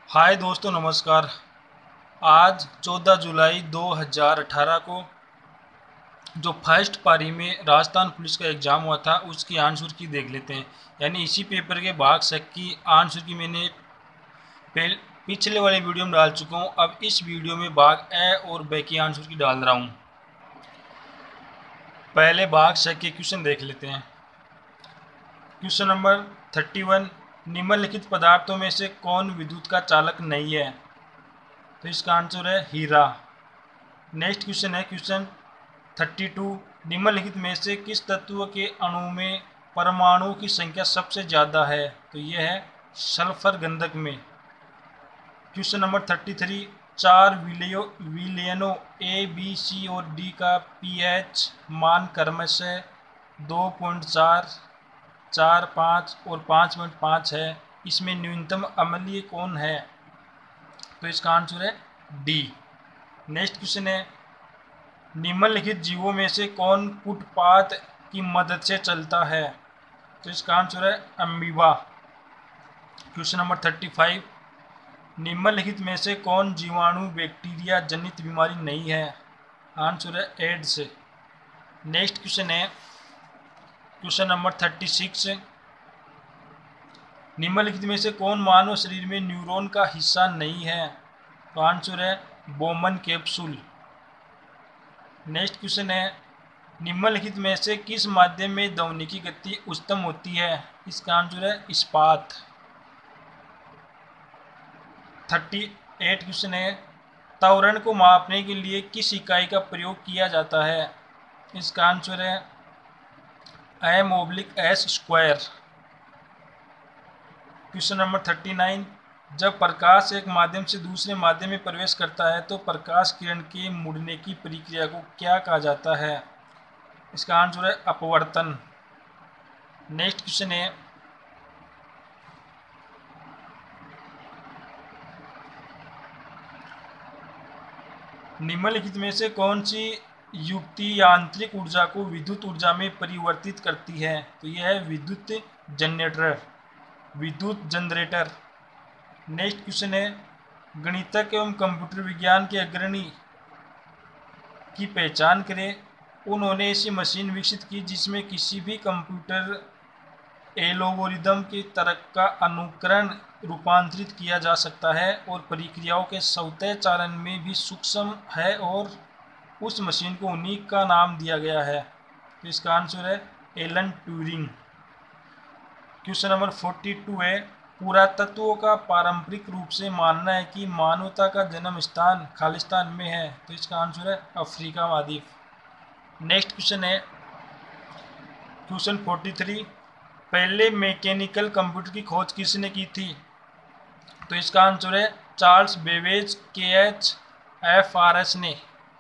हाय दोस्तों, नमस्कार। आज 14 जुलाई 2018 को जो फर्स्ट पारी में राजस्थान पुलिस का एग्ज़ाम हुआ था उसकी आंसर की देख लेते हैं। यानी इसी पेपर के भाग शक की आंसर की मैंने पिछले वाले वीडियो में डाल चुका हूँ। अब इस वीडियो में भाग ए और बी की आंसर की डाल रहा हूँ। पहले भाग शक के क्वेश्चन देख लेते हैं। क्वेश्चन नंबर 31, निम्नलिखित पदार्थों में से कौन विद्युत का चालक नहीं है? तो इसका आंसर है हीरा। नेक्स्ट क्वेश्चन है क्वेश्चन 32, निम्नलिखित में से किस तत्व के अणु में परमाणुओं की संख्या सबसे ज़्यादा है? तो यह है सल्फर गंधक में। क्वेश्चन नंबर 33, चार विलयनों ए बी सी और डी का पीएच मान क्रमशः 2.4, 4.5 और 5.5 है। इसमें न्यूनतम अम्लीय कौन है? तो इसका आंसर है डी। नेक्स्ट क्वेश्चन है, निम्नलिखित जीवों में से कौन फुटपाथ की मदद से चलता है? तो इसका आंसर है अमीबा। क्वेश्चन नंबर 35, निम्नलिखित में से कौन जीवाणु बैक्टीरिया जनित बीमारी नहीं है? आंसर है एड्स। नेक्स्ट क्वेश्चन है क्वेश्चन नंबर 36, निम्नलिखित में से कौन मानव शरीर में न्यूरॉन का हिस्सा नहीं है? तो आंसर है बोमन कैप्सूल। नेक्स्ट क्वेश्चन है, निम्नलिखित में से किस माध्यम में ध्वनि की गति उच्चतम होती है? इसका आंसर है इस्पात। 38 क्वेश्चन है, त्वरण को मापने के लिए किस इकाई का प्रयोग किया जाता है? इसका आंसर है m/s²। क्वेश्चन नंबर 39, जब प्रकाश एक माध्यम से दूसरे माध्यम में प्रवेश करता है तो प्रकाश किरण के मुड़ने की प्रक्रिया को क्या कहा जाता है? इसका आंसर है अपवर्तन। नेक्स्ट क्वेश्चन है, निम्नलिखित में से कौन सी युक्ति यांत्रिक ऊर्जा को विद्युत ऊर्जा में परिवर्तित करती है? तो यह है विद्युत जनरेटर। नेक्स्ट क्वेश्चन है, गणितज्ञ एवं कंप्यूटर विज्ञान के अग्रणी की पहचान करें। उन्होंने ऐसी मशीन विकसित की जिसमें किसी भी कंप्यूटर एल्गोरिदम के तर्क का अनुकरण रूपांतरित किया जा सकता है और प्रक्रियाओं के स्वतः चालन में भी सूक्ष्म है, और उस मशीन को उन्हीं का नाम दिया गया है। तो इसका आंसर है एलन ट्यूरिंग। क्वेश्चन नंबर 42 है, पुरातत्वों का पारंपरिक रूप से मानना है कि मानवता का जन्म स्थान खालिस्तान में है। तो इसका आंसर है अफ्रीका महाद्वीप। नेक्स्ट क्वेश्चन है क्वेश्चन 43, पहले मैकेनिकल कंप्यूटर की खोज किसने की थी? तो इसका आंसर है चार्ल्स बेबेज KHFRS ने।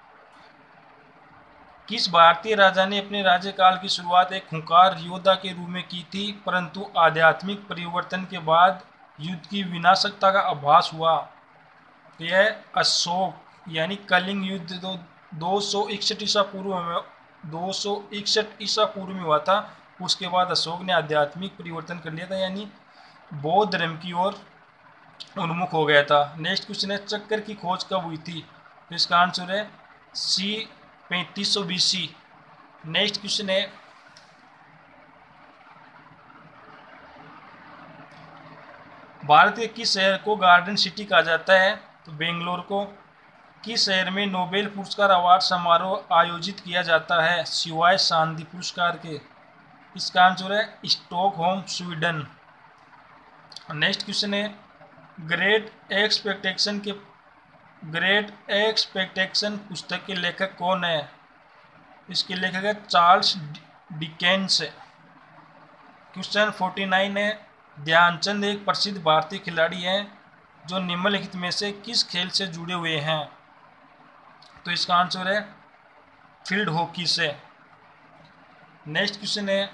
किस भारतीय राजा ने अपने राज्यकाल की शुरुआत एक खूंखार योद्धा के रूप में की थी, परंतु आध्यात्मिक परिवर्तन के बाद युद्ध की विनाशकता का आभास हुआ? तो यह अशोक, यानी कलिंग युद्ध 261 ईसा पूर्व में 261 ईसा पूर्व में हुआ था। उसके बाद अशोक ने आध्यात्मिक परिवर्तन कर लिया था, यानी बौद्ध धर्म की ओर उन्मुख हो गया था। नेक्स्ट क्वेश्चन है, चक्कर की खोज कब हुई थी? तो इसका आंसर है सी 3500 BC। नेक्स्ट क्वेश्चन है, भारत के किस शहर को गार्डन सिटी कहा जाता है? तो बेंगलोर को। किस शहर में नोबेल पुरस्कार अवार्ड समारोह आयोजित किया जाता है सिवाय शांति पुरस्कार के? इसका आंसर है स्टॉकहोम, स्वीडन। नेक्स्ट क्वेश्चन है, ग्रेट एक्सपेक्टेशन पुस्तक के लेखक कौन है? इसके लेखक है चार्ल्स डिकेंस। क्वेश्चन 49 है, ध्यानचंद एक प्रसिद्ध भारतीय खिलाड़ी हैं जो निम्नलिखित में से किस खेल से जुड़े हुए हैं? तो इसका आंसर है फील्ड हॉकी से। नेक्स्ट क्वेश्चन है,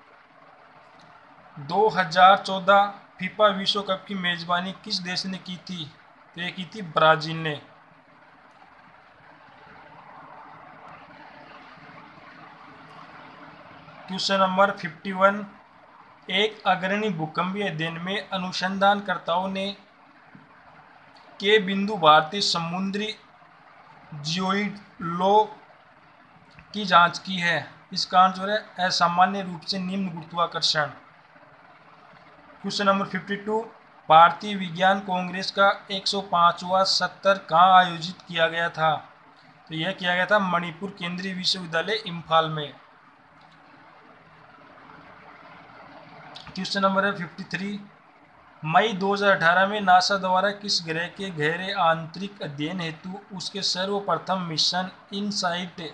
2014 फीफा विश्व कप की मेजबानी किस देश ने की थी? तो ये की थी ब्राजील ने। क्वेश्चन नंबर 51, एक अग्रणी भूकंपीय अध्ययन में अनुसंधानकर्ताओं ने के बिंदु भारतीय समुद्री जियोइड लो की जांच की है। इसका आंसर है असामान्य रूप से निम्न गुरुत्वाकर्षण। क्वेश्चन नंबर 52, भारतीय विज्ञान कांग्रेस का 105वां सत्र कहाँ आयोजित किया गया था? तो यह किया गया था मणिपुर केंद्रीय विश्वविद्यालय इम्फाल में। क्वेश्चन नंबर है 53, मई 2018 में नासा द्वारा किस ग्रह के गहरे आंतरिक अध्ययन हेतु उसके सर्वप्रथम मिशन इनसाइट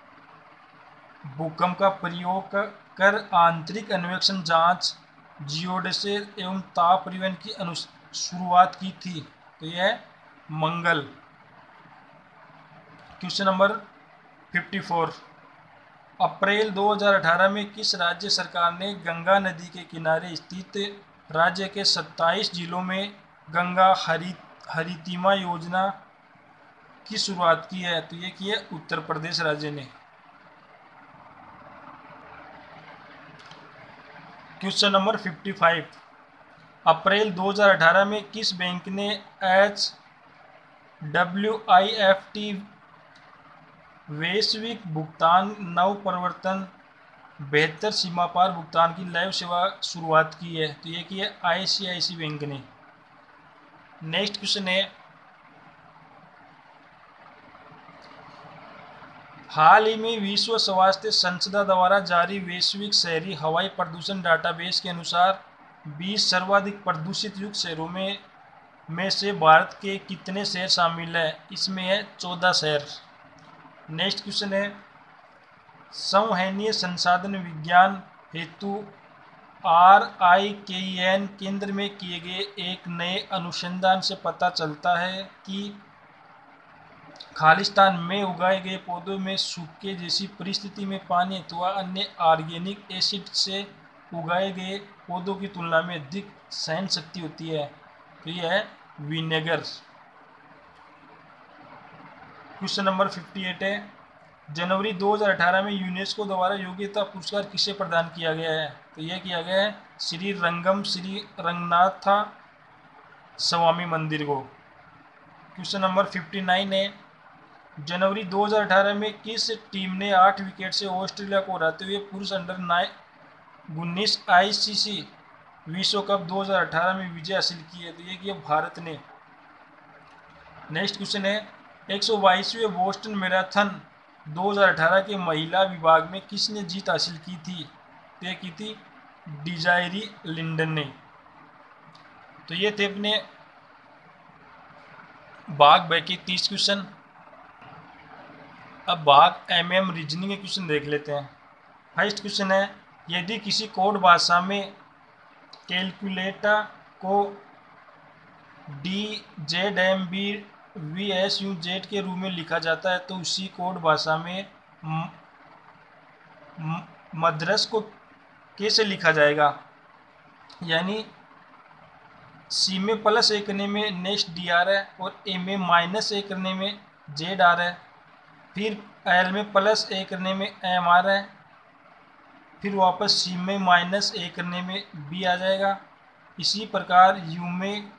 भूकंप का प्रयोग कर आंतरिक अन्वेषण जांच जियोडेसिर एवं ताप परिवहन की शुरुआत की थी? तो यह मंगल। क्वेश्चन नंबर 54, अप्रैल 2018 में किस राज्य सरकार ने गंगा नदी के किनारे स्थित राज्य के 27 जिलों में गंगा हरितिमा योजना की शुरुआत की है? तो ये की है उत्तर प्रदेश राज्य ने। क्वेश्चन नंबर 55, अप्रैल 2018 में किस बैंक ने HWIFT वैश्विक भुगतान नव प्रवर्तन बेहतर सीमा पार भुगतान की लाइव सेवा शुरुआत की है? तो ये की है ICICI बैंक ने। नेक्स्ट क्वेश्चन है, हाल ही में विश्व स्वास्थ्य संस्था द्वारा जारी वैश्विक शहरी हवाई प्रदूषण डाटाबेस के अनुसार 20 सर्वाधिक प्रदूषित युक्त शहरों में से भारत के कितने शहर शामिल है? इसमें है 14 शहर। नेक्स्ट क्वेश्चन है, संवहनीय संसाधन विज्ञान हेतु RIKEN केंद्र में किए गए एक नए अनुसंधान से पता चलता है कि खालिस्तान में उगाए गए पौधों में सूखे जैसी परिस्थिति में पानी अथवा अन्य ऑर्गेनिक एसिड से उगाए गए पौधों की तुलना में अधिक सहन शक्ति होती है। तो यह है विनेगर। क्वेश्चन नंबर 58 है, जनवरी 2018 में यूनेस्को द्वारा योग्यता पुरस्कार किसे प्रदान किया गया है? तो यह किया गया है श्री रंगनाथ स्वामी मंदिर को। क्वेश्चन नंबर 59 है, जनवरी 2018 में किस टीम ने 8 विकेट से ऑस्ट्रेलिया को हराते हुए पुरुष अंडर 19 ICC विश्व कप 2018 में विजय हासिल की है? तो ये किया भारत ने। नेक्स्ट क्वेश्चन है, 122वें बोस्टन मैराथन 2018 के महिला विभाग में किसने जीत हासिल की थी? तो ये की थी डिजायरी लिंडन ने। तो ये थे अपने भाग ब के 30 क्वेश्चन। अब भाग MM रीजनिंग के क्वेश्चन देख लेते हैं। फर्स्ट क्वेश्चन है, यदि किसी कोड भाषा में कैलकुलेटर को DZMBVSUZ के रूप में लिखा जाता है तो उसी कोड भाषा में मद्रस को कैसे लिखा जाएगा? यानी C में +A करने में नेक्स्ट DR है और A में -A करने में ZR है, फिर L में +A करने में MR है, फिर वापस C में -A करने में B आ जाएगा। इसी प्रकार U में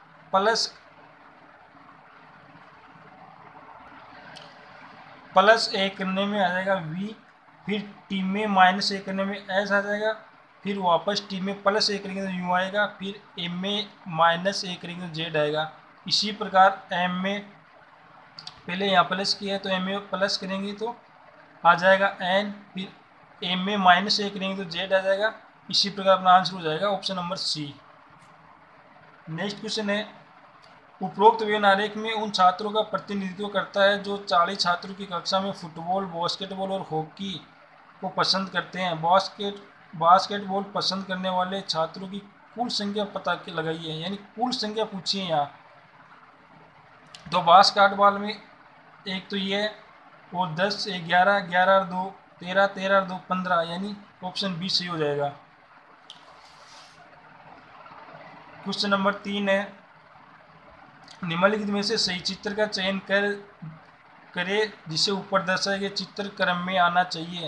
+A करने में आ जाएगा V, फिर T में -A करने में S आ जाएगा, फिर वापस T में +A करेंगे तो U आएगा, फिर M में -A करेंगे तो Z आएगा। इसी प्रकार M में पहले यहाँ प्लस किया है तो M में प्लस करेंगे तो आ जाएगा N, फिर M में -A करेंगे तो Z आ जाएगा। इसी प्रकार अपना आंसर हो जाएगा option number C। Next question है, उपरोक्त व्यवहार आरेख में उन छात्रों का प्रतिनिधित्व करता है जो 40 छात्रों की कक्षा में फुटबॉल, बास्केटबॉल और हॉकी को पसंद करते हैं। बास्केटबॉल पसंद करने वाले छात्रों की कुल संख्या पता लगाइए, यानी कुल संख्या पूछिए यहाँ। तो बास्केटबॉल में एक तो ये और 10, 11, 11 और 2 13, 13 और 2 15, यानी ऑप्शन बी सही हो जाएगा। क्वेश्चन नंबर 3 है, निम्नलिखित में से सही चित्र का चयन करें जिसे ऊपर दर्शाए गए चित्र क्रम में आना चाहिए।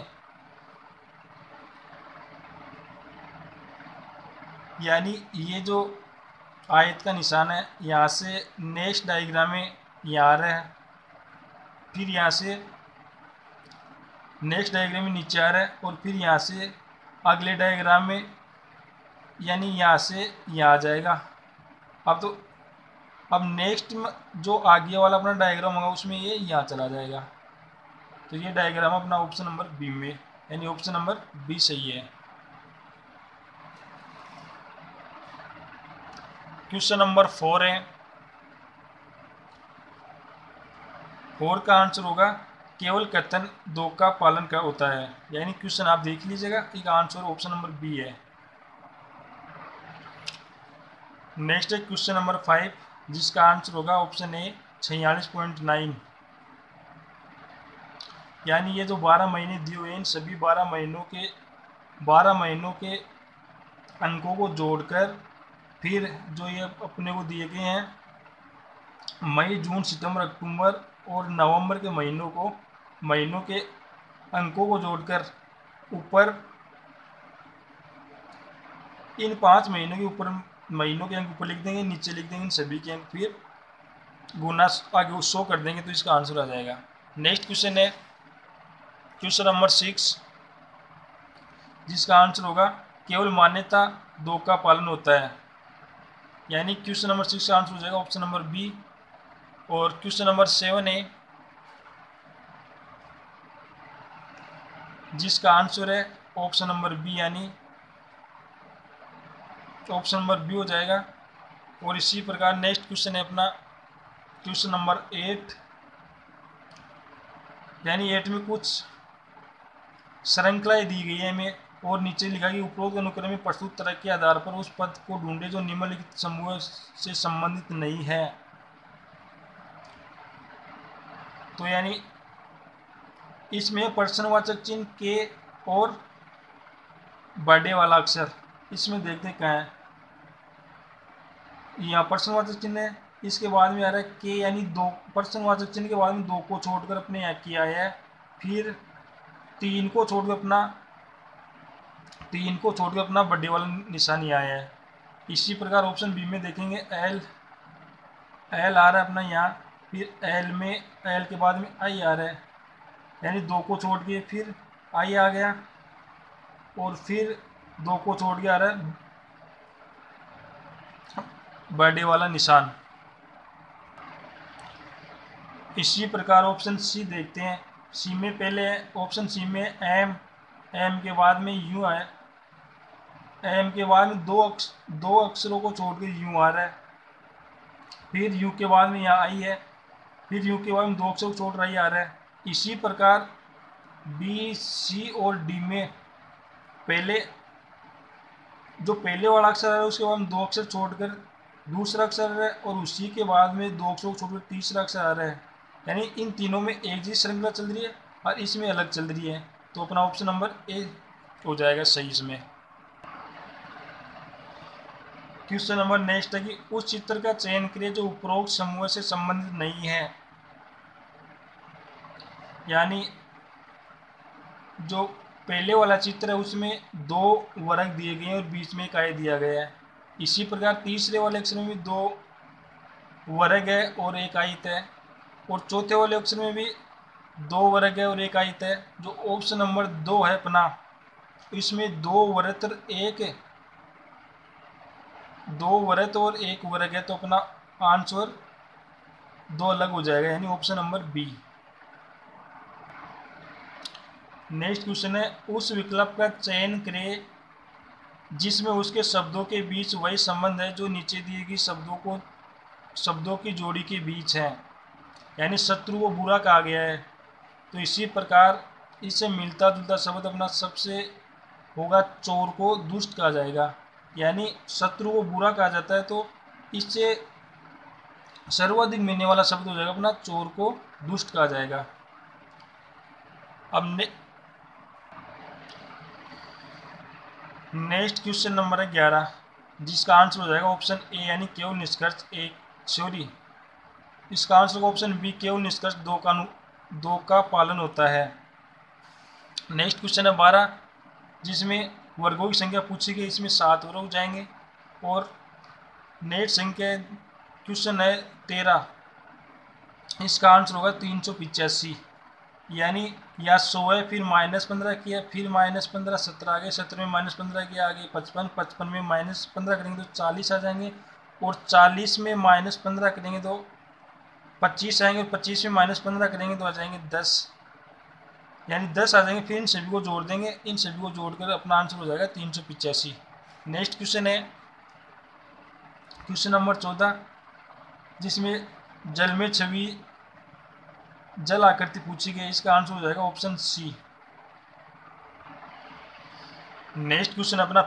यानी ये जो आयत का निशान है, यहाँ से नेक्स्ट डायग्राम में यहाँ आ रहा है, फिर यहाँ से नेक्स्ट डायग्राम में नीचे आ रहा है, और फिर यहाँ से अगले डायग्राम में यानी यहाँ से यहाँ आ जाएगा। अब नेक्स्ट जो आगे वाला अपना डायग्राम होगा उसमें ये यहाँ चला जाएगा। तो ये डायग्राम अपना ऑप्शन नंबर बी में, यानी ऑप्शन नंबर बी सही है। क्वेश्चन नंबर 4 है। 4 का आंसर होगा केवल कथन 2 का पालन का होता है, यानी क्वेश्चन आप देख लीजिएगा, एक आंसर ऑप्शन नंबर बी है। नेक्स्ट है क्वेश्चन नंबर 5, जिसका आंसर होगा ऑप्शन ए 46.9, यानी ये जो 12 महीने दिए हुए हैं इन सभी 12 महीनों के अंकों को जोड़कर फिर जो ये अपने को दिए गए हैं मई, जून, सितंबर, अक्टूबर और नवंबर के महीनों के अंकों को जोड़कर ऊपर इन 5 महीनों के अंक ऊपर लिख देंगे, नीचे लिख देंगे इन सभी के अंक, फिर गुना आगे शो कर देंगे, तो इसका आंसर आ जाएगा। नेक्स्ट क्वेश्चन है क्वेश्चन नंबर 6, जिसका आंसर होगा केवल मान्यता 2 का पालन होता है, यानी क्वेश्चन नंबर 6 का आंसर हो जाएगा ऑप्शन नंबर बी। और क्वेश्चन नंबर 7 है, जिसका आंसर है ऑप्शन नंबर बी, यानी ऑप्शन नंबर बी हो जाएगा। और इसी प्रकार नेक्स्ट क्वेश्चन है अपना क्वेश्चन नंबर 8, यानी 8 में कुछ श्रृंखलाएं दी गई है हमें, और नीचे लिखा कि उपरोक्त अनुक्रम में प्रस्तुत तरह के आधार पर उस पद को ढूंढे जो निम्नलिखित समूह से संबंधित नहीं है। तो यानी इसमें प्रश्नवाचक चिन्ह के और बड़े वाला अक्षर, इसमें देखते हैं कहाँ है। यहाँ प्रश्नवाचक चिन्ह है, इसके बाद में आ रहा है के, यानी 2 प्रश्नवाचक चिन्ह के बाद में 2 को छोड़कर अपने यहाँ किया है, फिर 3 को छोड़कर अपना बड़े वाला निशान आया है। इसी प्रकार ऑप्शन बी में देखेंगे एल आ रहा है अपना यहाँ, फिर एल के बाद में आई आ रहा है, यानी 2 को छोड़ के फिर आई आ गया, और फिर 2 को छोड़ के आ रहा है बर्थडे वाला निशान। इसी प्रकार ऑप्शन सी देखते हैं। सी में पहले ऑप्शन सी में एम के बाद में यू है, एम के बाद में दो अक्षरों को छोड़ के यू आ रहा है, फिर यू के बाद में यहाँ आई है, फिर यू के बाद में 2 अक्षर को छोड़ रहा ही आ रहा है। इसी प्रकार बी, सी और डी में पहले वाला अक्षर आ रहा है, उसके बाद में 2 अक्षर छोड़कर दूसरा अक्षर आ रहा है, और उसी के बाद में 2 अक्षर को छोड़कर तीसरा अक्षर आ रहा है, यानी इन तीनों में एक जैसी श्रृंखला चल रही है और इसमें अलग चल रही है। तो अपना ऑप्शन नंबर ए हो जाएगा सही इसमें। क्वेश्चन नंबर नेक्स्ट है कि उस चित्र का चयन करिए जो उपरोक्त समूह से संबंधित नहीं है, यानी जो पहले वाला चित्र है उसमें 2 वर्ग दिए गए हैं और बीच में एक आय दिया गया है। इसी प्रकार तीसरे वाले अक्षर में भी 2 वर्ग है और एक आयत है, और चौथे वाले अक्षर में भी 2 वर्ग है और एक आयत है। जो ऑप्शन नंबर 2 है अपना, इसमें 2 वृत्त और एक वर्ग है, तो अपना आंसर 2 अलग हो जाएगा, यानी option number B. Next question है उस विकल्प का चयन करें जिसमें उसके शब्दों के बीच वही संबंध है जो नीचे दिए गए शब्दों की जोड़ी के बीच है, यानी शत्रु को बुरा कहा गया है। तो इसी प्रकार इससे मिलता जुलता शब्द अपना सबसे होगा चोर को दुष्ट कहा जाएगा, यानी शत्रु को बुरा कहा जाता है, तो इससे सर्वाधिक मिलने वाला शब्द हो जाएगा अपना चोर को दुष्ट कहा जाएगा। अब नेक्स्ट क्वेश्चन नंबर है 11, जिसका आंसर हो जाएगा ऑप्शन ए, यानी केवल निष्कर्ष इसका आंसर होगा ऑप्शन बी, केवल निष्कर्ष 2 का पालन होता है। नेक्स्ट क्वेश्चन है 12, जिसमें वर्गों की संख्या पूछी गई, इसमें 7 वर्ग जाएंगे और नेट संख्या क्वेश्चन है 13, इसका आंसर होगा 385। यानी या 100 है, फिर -15 किया, फिर -15, 17 आ गए, 17 में -15 किया, आगे 55, 55 में -15 करेंगे तो 40 आ जाएंगे, और 40 में -15 करेंगे तो 25 आएंगे, और 25 में -15 करेंगे तो आ जाएंगे 10, यानी 10 आ जाएंगे। फिर इन सभी को जोड़ देंगे, इन सभी को जोड़कर अपना आंसर हो जाएगा 385। नेक्स्ट क्वेश्चन है क्वेश्चन नंबर 14, जिसमें जल में छवि जल आकृति पूछी गई, इसका आंसर हो जाएगा ऑप्शन सी। नेक्स्ट क्वेश्चन अपना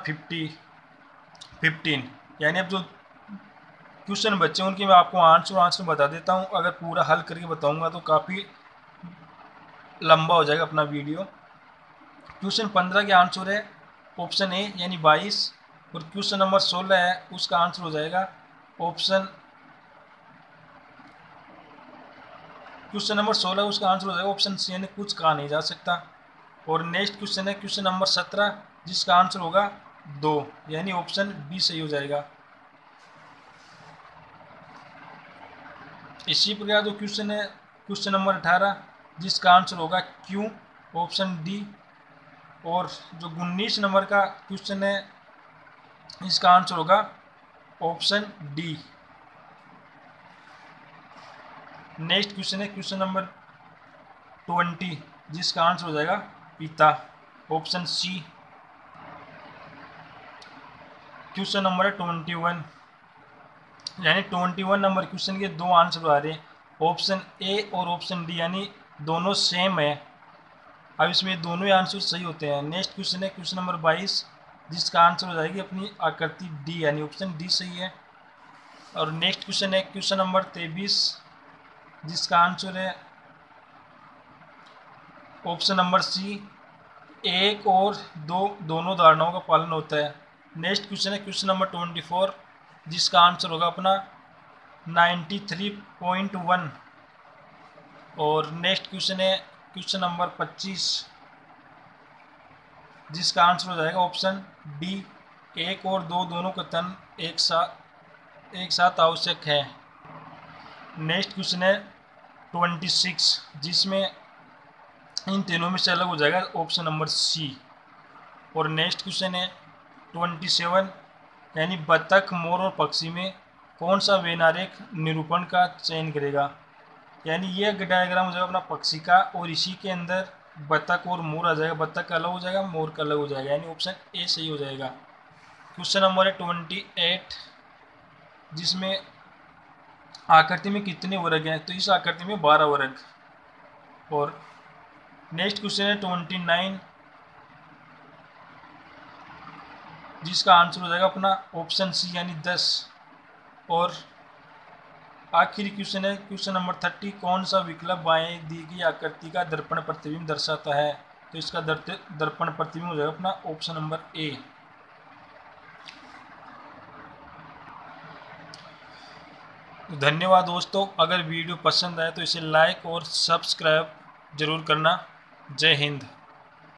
15, यानी अब जो क्वेश्चन बच्चे उनकी मैं आपको आंसर बता देता हूँ। अगर पूरा हल करके बताऊंगा तो काफ़ी लंबा हो जाएगा अपना वीडियो। क्वेश्चन 15 के आंसर है ऑप्शन ए यानी 22, और क्वेश्चन नंबर 16 है उसका आंसर हो जाएगा क्वेश्चन नंबर 16 उसका आंसर हो जाएगा ऑप्शन सी यानी कुछ कहा नहीं जा सकता। और नेक्स्ट क्वेश्चन है क्वेश्चन नंबर 17, जिसका आंसर होगा 2, यानी ऑप्शन बी सही हो जाएगा। इसी प्रकार जो क्वेश्चन है क्वेश्चन नंबर 18, जिसका आंसर होगा क्यू, ऑप्शन डी। और जो 19 नंबर का क्वेश्चन है इसका आंसर होगा ऑप्शन डी। नेक्स्ट क्वेश्चन है क्वेश्चन नंबर 20, जिसका आंसर हो जाएगा पिता, ऑप्शन सी। क्वेश्चन नंबर है 21, यानी 21 नंबर क्वेश्चन के दो आंसर आ रहे हैं, ऑप्शन ए और ऑप्शन डी, यानी दोनों सेम है। अब इसमें दोनों ही आंसर सही होते हैं। नेक्स्ट क्वेश्चन है क्वेश्चन नंबर 22, जिसका आंसर हो जाएगी अपनी आकृति डी, यानी ऑप्शन डी सही है। और नेक्स्ट क्वेश्चन है क्वेश्चन नंबर 23, जिसका आंसर है ऑप्शन नंबर सी, एक और दो दोनों धारणाओं का पालन होता है। नेक्स्ट क्वेश्चन है क्वेश्चन नंबर 24, जिसका आंसर होगा अपना 93.1। और नेक्स्ट क्वेश्चन है क्वेश्चन नंबर 25, जिसका आंसर हो जाएगा ऑप्शन डी, एक और दो दोनों का तन एक साथ आवश्यक है। नेक्स्ट क्वेश्चन है 26, जिसमें इन तीनों में से अलग हो जाएगा ऑप्शन नंबर सी। और नेक्स्ट क्वेश्चन है 27, यानी बतख, मोर और पक्षी में कौन सा वैनारेख निरूपण का चयन करेगा, यानी ये डायग्राम हो जाएगा अपना पक्षी का, और इसी के अंदर बतख और मोर आ जाएगा, बतख का अलग हो जाएगा, मोर का अलग हो जाएगा, यानी ऑप्शन ए सही हो जाएगा। क्वेश्चन नंबर है 28, जिसमें आकृति में कितने वर्ग हैं, तो इस आकृति में 12 वर्ग। और नेक्स्ट क्वेश्चन है 29, जिसका आंसर हो जाएगा अपना ऑप्शन सी यानी 10। और आखिरी क्वेश्चन है क्वेश्चन नंबर 30, कौन सा विकल्प बाएं दी गई आकृति का दर्पण प्रतिबिंब दर्शाता है, तो इसका दर्पण प्रतिबिंब हो जाएगा अपना ऑप्शन नंबर ए। धन्यवाद दोस्तों, अगर वीडियो पसंद आए तो इसे लाइक और सब्सक्राइब जरूर करना। जय हिंद।